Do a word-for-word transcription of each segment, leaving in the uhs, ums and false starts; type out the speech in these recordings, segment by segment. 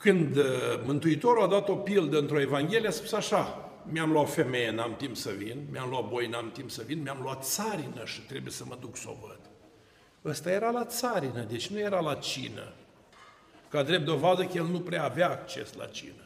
Când Mântuitorul a dat o pildă într-o Evanghelie, a spus așa: mi-am luat femeie, n-am timp să vin, mi-am luat boi, n-am timp să vin, mi-am luat țarină și trebuie să mă duc să o văd. Ăsta era la țarină, deci nu era la cină. Ca drept dovadă că el nu prea avea acces la cină.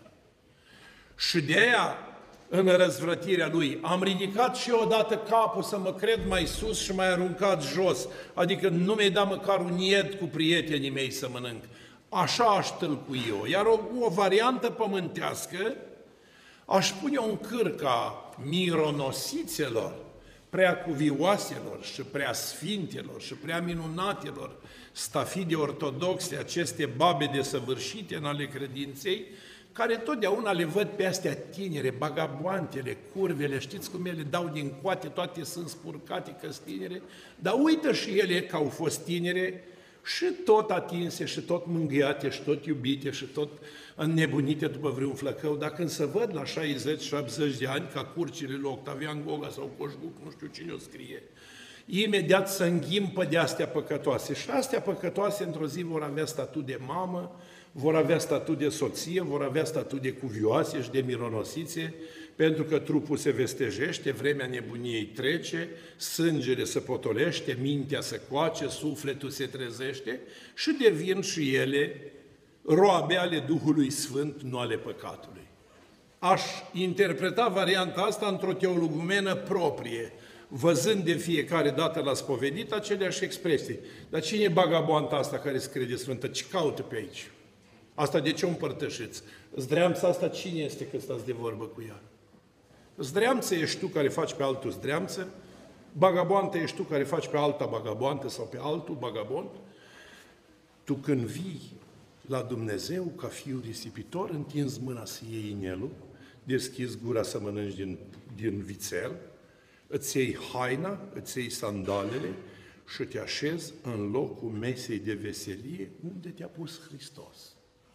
Și de aia, în răzvrătirea lui, am ridicat și eu odată capul să mă cred mai sus și mai aruncat jos. Adică nu mi-ai dat măcar un ied cu prietenii mei să mănânc. Așa aș tâlcui eu. Iar o, o variantă pământească, aș pune-o în cârca mironosițelor, prea cuvioaselor și prea sfintelor și prea minunatelor stafide ortodoxe, aceste babe desăvârșite în ale credinței, care totdeauna le văd pe astea tinere, bagaboantele, curvele, știți cum ele dau din coate, toate sunt spurcate că sunt tinere, dar uită și ele că au fost tinere și tot atinse, și tot mângâiate, și tot iubite, și tot înnebunite după vreun flăcău, dar când se văd la șaizeci șaptezeci de ani, ca curcile lui Octavian Goga sau Coșbuc, nu știu cine o scrie, imediat se înghimpă de astea păcătoase. Și astea păcătoase într-o zi vor avea statut de mamă, vor avea statut de soție, vor avea statut de cuvioase și de mironosițe, pentru că trupul se vestejește, vremea nebuniei trece, sângele se potolește, mintea se coace, sufletul se trezește și devin și ele roabe ale Duhului Sfânt, nu ale păcatului. Aș interpreta varianta asta într-o teologumenă proprie, văzând de fiecare dată la spovedit aceleași expresii. Dar cine e bagaboanta asta care se crede sfântă? Ce caută pe aici? Asta de ce o împărtășiți? Zdreamța asta cine este că stați de vorbă cu ea? Zdreamță ești tu care faci pe altul zdreamță, bagaboantă ești tu care faci pe alta bagaboantă sau pe altul bagabont. Tu când vii la Dumnezeu ca fiu risipitor, întinzi mâna să iei inelul, deschizi gura să mănânci din, din vițel, îți iei haina, îți iei sandalele și te așezi în locul mesei de veselie unde te-a pus Hristos.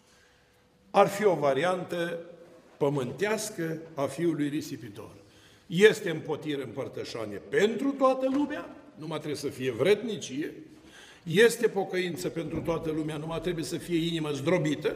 Ar fi o variantă pământească a fiului risipitor. Este împotire împărtășanie pentru toată lumea, numai trebuie să fie vrednicie, este pocăință pentru toată lumea, numai trebuie să fie inimă zdrobită,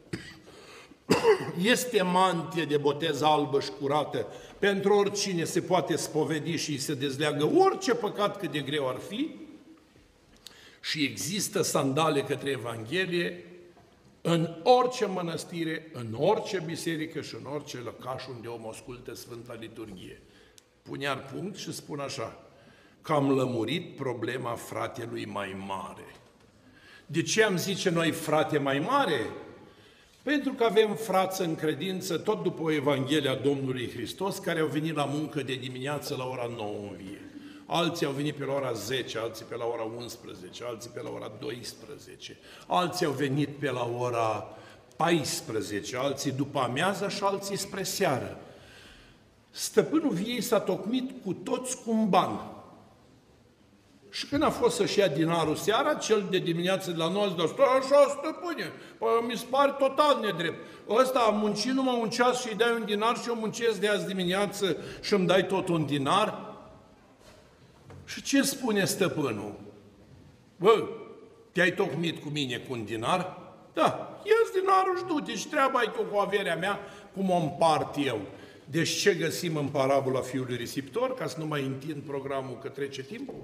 este mantie de botez albă și curată, pentru oricine se poate spovedi și se dezleagă orice păcat cât de greu ar fi, și există sandale către Evanghelie în orice mănăstire, în orice biserică și în orice lăcaș unde om ascultă Sfânta Liturghie. Pun iar punct și spun așa, că am lămurit problema fratelui mai mare. De ce am zice noi frate mai mare? Pentru că avem frați în credință, tot după Evanghelia Domnului Hristos, care au venit la muncă de dimineață la ora nouă în vie. Alții au venit pe la ora zece, alții pe la ora unsprezece, alții pe la ora doisprezece, alții au venit pe la ora paisprezece, alții după amiază și alții spre seară. Stăpânul viei s-a tocmit cu toți cu un ban. Și când a fost să-și ia dinarul seara, cel de dimineață de la nouă zice, stai așa, stăpâne, păi mi se pare total nedrept. Ăsta a muncit numai un ceas și îi dai un dinar și eu muncesc de azi dimineață și îmi dai tot un dinar? Și ce spune stăpânul? Bă, te-ai tocmit cu mine cu un dinar? Da, ia-ți dinarul și du-te și treaba ai tu cu averea mea, cum o împart eu. Deci ce găsim în parabola fiului risipitor, ca să nu mai întind programul că trece timpul?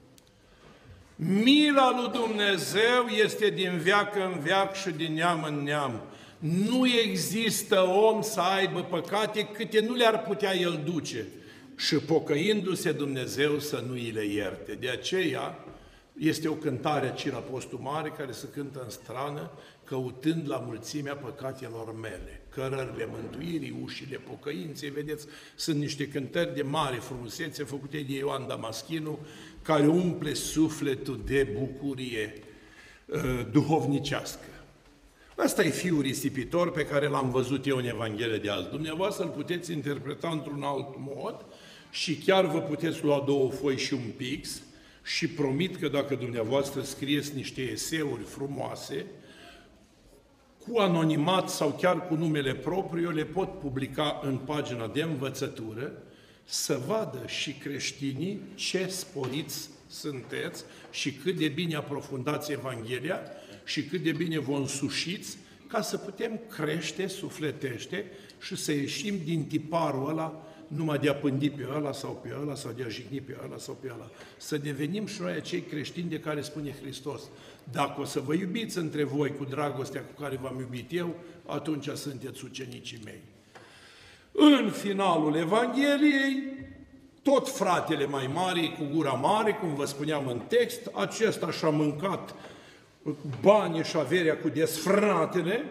Mila lui Dumnezeu este din veac în veac și din neam în neam. Nu există om să aibă păcate câte nu le-ar putea el duce. Și pocăindu-se Dumnezeu să nu îi le ierte. De aceea este o cântare a Cirapostului Mare care se cântă în strană, căutând la mulțimea păcatelor mele. Cărările mântuirii, ușile pocăinței, vedeți, sunt niște cântări de mare frumusețe făcute de Ioan Damaschinu, care umple sufletul de bucurie uh, duhovnicească. Asta e fiul risipitor pe care l-am văzut eu în Evanghelia de azi. Dumneavoastră îl puteți interpreta într-un alt mod și chiar vă puteți lua două foi și un pix și promit că dacă dumneavoastră scrieți niște eseuri frumoase, cu anonimat sau chiar cu numele propriu, le pot publica în pagina de învățătură, să vadă și creștinii ce sporiți sunteți și cât de bine aprofundați Evanghelia și cât de bine vă însușiți ca să putem crește sufletește și să ieșim din tiparul ăla numai de a pândi pe ăla sau pe ăla sau de a jigni pe ăla sau pe ăla. Să devenim și noi acei creștini de care spune Hristos. Dacă o să vă iubiți între voi cu dragostea cu care v-am iubit eu, atunci sunteți ucenicii mei. În finalul Evangheliei, tot fratele mai mare, cu gura mare, cum vă spuneam în text, acesta și-a mâncat banii și averea cu desfratele,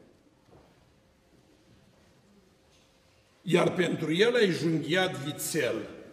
iar pentru el ai junghiat vițel.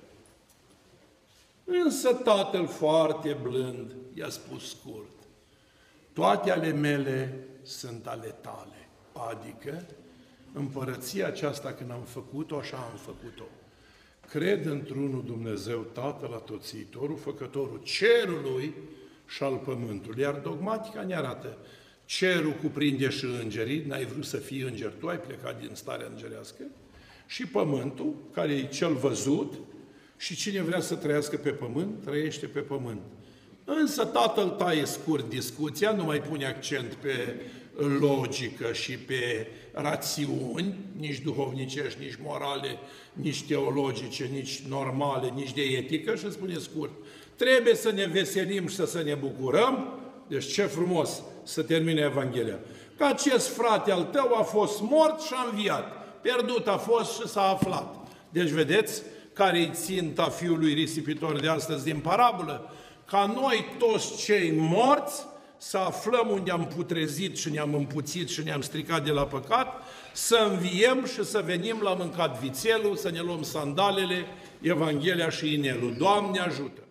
Însă tatăl foarte blând i-a spus scurt, toate ale mele sunt ale tale. Adică, împărăția aceasta când am făcut-o, așa am făcut-o. Cred într-unul Dumnezeu, Tatăl Atoțiitorul, Făcătorul cerului și al pământului. Iar dogmatica ne arată, cerul cuprinde și îngerii, n-ai vrut să fii înger, tu ai plecat din starea îngerească, și pământul, care e cel văzut, și cine vrea să trăiască pe pământ, trăiește pe pământ. Însă tatăl taie scurt discuția, nu mai pune accent pe logică și pe rațiuni, nici duhovnicești, nici morale, nici teologice, nici normale, nici de etică, și spune scurt, trebuie să ne veselim și să, să ne bucurăm, deci ce frumos să termine Evanghelia, că acest frate al tău a fost mort și a înviat, pierdut a fost și s-a aflat. Deci vedeți care-i ținta fiului risipitor de astăzi din parabolă? Ca noi toți cei morți să aflăm unde am putrezit și ne-am împuțit și ne-am stricat de la păcat, să înviem și să venim la mâncat vițelul, să ne luăm sandalele, Evanghelia și inelul. Doamne ajută!